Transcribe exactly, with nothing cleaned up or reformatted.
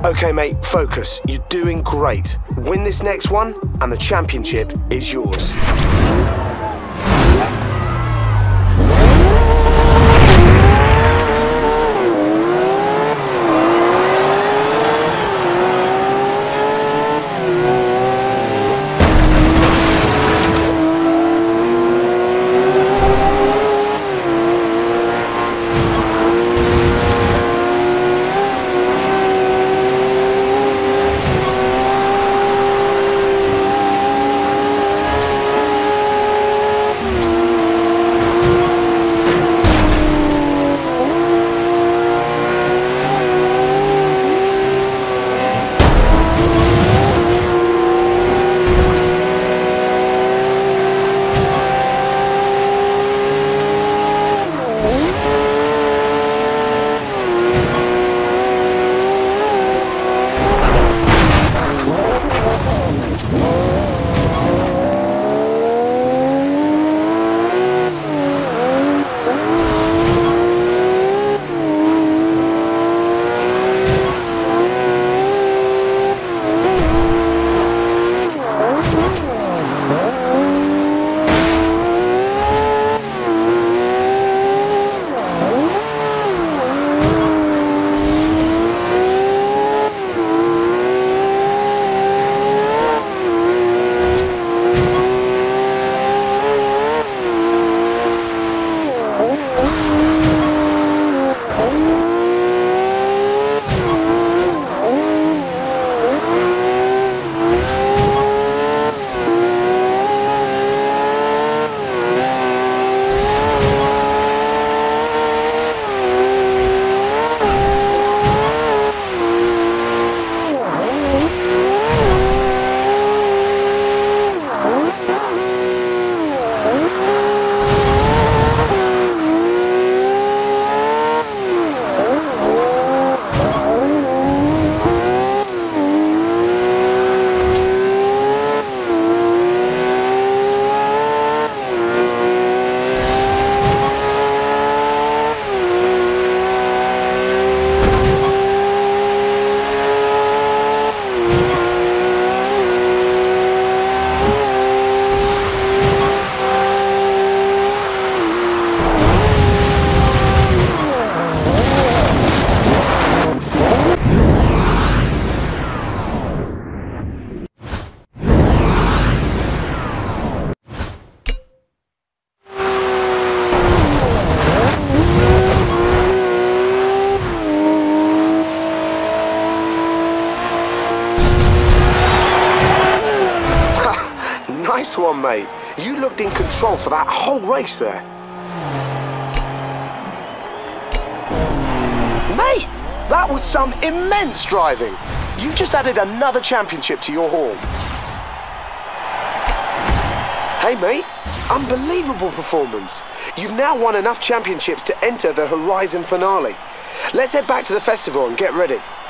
Okay, mate, focus. You're doing great. Win this next one, and the championship is yours. Nice one, mate. You looked in control for that whole race there. Mate, that was some immense driving. You just added another championship to your haul. Hey, mate, unbelievable performance. You've now won enough championships to enter the Horizon finale. Let's head back to the festival and get ready.